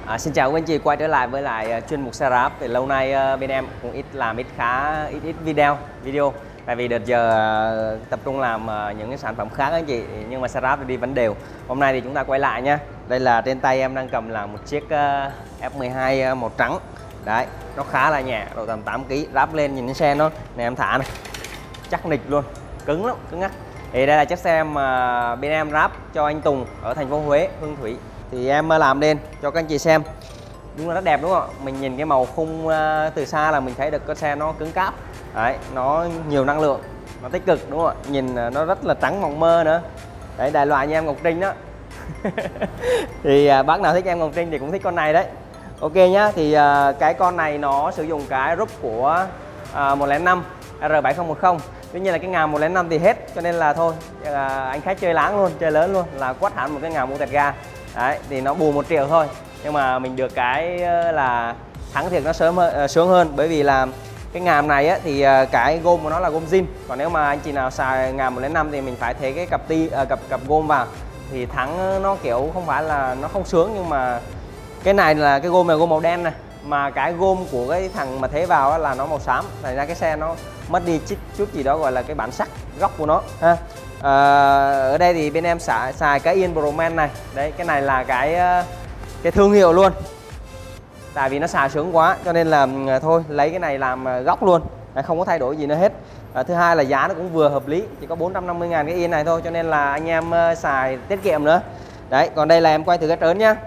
Xin chào các anh chị, quay trở lại với lại chuyên mục xe ráp. Thì lâu nay bên em cũng ít video tại vì đợt giờ tập trung làm những cái sản phẩm khác anh chị, nhưng mà xe ráp thì đi vẫn đều. Hôm nay thì chúng ta quay lại nhé. Đây là trên tay em đang cầm là một chiếc F12 màu trắng. Đấy, nó khá là nhẹ, độ tầm 8 kg, ráp lên nhìn cái xe nó này, em thả này, chắc nịch luôn, cứng lắm, cứng ngắc. Thì đây là chiếc xe mà bên em ráp cho anh Tùng ở thành phố Huế, Hương Thủy. Thì em làm lên cho các anh chị xem. Đúng là rất đẹp đúng không ạ? Mình nhìn cái màu khung từ xa là mình thấy được cái xe nó cứng cáp. Đấy, nó nhiều năng lượng, nó tích cực đúng không ạ? Nhìn nó rất là trắng mộng mơ nữa. Đấy, đại loại như em Ngọc Trinh đó. Thì bác nào thích em Ngọc Trinh thì cũng thích con này đấy. Ok nhá, thì cái con này nó sử dụng cái group của 105 R7010. Tuy nhiên là cái ngàm 105 thì hết, cho nên là thôi anh khách chơi láng luôn, chơi lớn luôn, là quát hẳn một cái ngàm mô tẹt ga. Đấy, thì nó bù 1 triệu thôi, nhưng mà mình được cái là thắng thiệt nó sướng hơn, bởi vì là cái ngàm này á, thì cái gôm của nó là gôm zin. Còn nếu mà anh chị nào xài ngàm 105 thì mình phải thế cái cặp gôm vào thì thắng nó kiểu không phải là nó không sướng, nhưng mà cái này là cái gôm này gôm màu đen này, mà cái gôm của cái thằng mà thế vào á, là nó màu xám, thành ra cái xe nó mất đi chút gì đó gọi là cái bản sắc góc của nó ha. Ở đây thì bên em xài cái Ian Broman này. Đấy, cái này là cái thương hiệu luôn, tại vì nó xài sướng quá cho nên là thôi lấy cái này làm góc luôn, không có thay đổi gì nữa hết. Thứ hai là giá nó cũng vừa hợp lý, chỉ có 450.000 cái Ian này thôi, cho nên là anh em xài tiết kiệm nữa. Đấy, còn đây là em quay thử cái trớn nhá.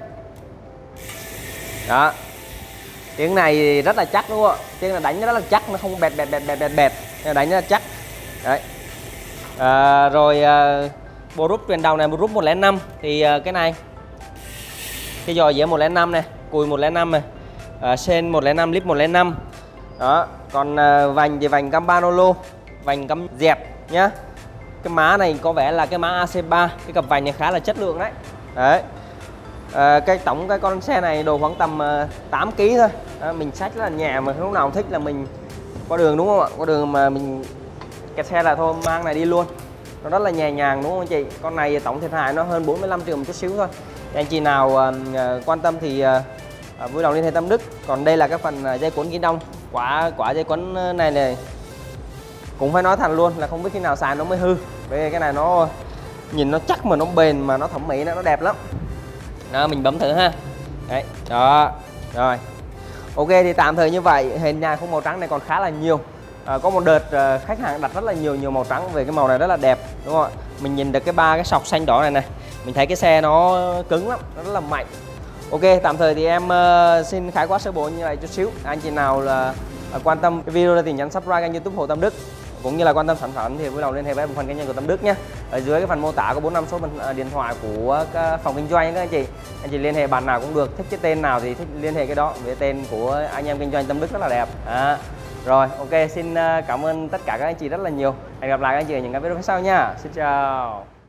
Đó, tiếng này rất là chắc đúng không ạ? Tiếng là đánh rất là chắc, nó không bẹt, đánh rất là chắc. Đấy. Rồi bộ rút truyền đầu này, bộ rút 105 thì cái này cái giò dĩa 105 này, cùi 105 này, sen 105, lip 105. Đó, còn vành thì vành Campanolo, vành cắm dẹp nhá. Cái má này có vẻ là cái má AC3, cái cặp vành này khá là chất lượng đấy. Đấy. Cái con xe này đồ khoảng tầm 8 kg thôi. Mình xách rất là nhẹ, mà lúc nào thích là mình qua đường đúng không ạ? Qua đường mà mình kẹt xe là thôi mang này đi luôn. Nó rất là nhẹ nhàng đúng không anh chị? Con này tổng thiệt hại nó hơn 45 triệu một chút xíu thôi. Thì anh chị nào quan tâm thì vui lòng liên hệ Tâm Đức. Còn đây là cái phần dây cuốn ghi đông. Quả dây cuốn này cũng phải nói thẳng luôn là không biết khi nào xài nó mới hư. Bởi vì cái này nó nhìn nó chắc mà nó bền mà nó thẩm mỹ, nó đẹp lắm. Đó, mình bấm thử ha. Đấy, đó. Rồi. Ok, thì tạm thời như vậy. Hình nhà khung màu trắng này còn khá là nhiều. Có một đợt khách hàng đặt rất là nhiều màu trắng, về cái màu này rất là đẹp đúng không ạ? Mình nhìn được cái sọc xanh đỏ này này, mình thấy cái xe nó cứng lắm, nó rất là mạnh. Ok, tạm thời thì em xin khái quát sơ bộ như vậy chút xíu. Anh chị nào là quan tâm cái video này thì nhấn subscribe kênh YouTube Hồ Tâm Đức, cũng như là quan tâm sản phẩm thì vui lòng liên hệ với bộ phận kinh doanh của Tâm Đức nhé. Ở dưới cái phần mô tả có 45 số điện thoại của phòng kinh doanh các anh chị liên hệ bạn nào cũng được, thích cái tên nào thì thích liên hệ cái đó, với tên của anh em kinh doanh Tâm Đức rất là đẹp. Rồi, ok, xin cảm ơn tất cả các anh chị rất là nhiều. Hẹn gặp lại các anh chị ở những cái video phía sau nha. Xin chào.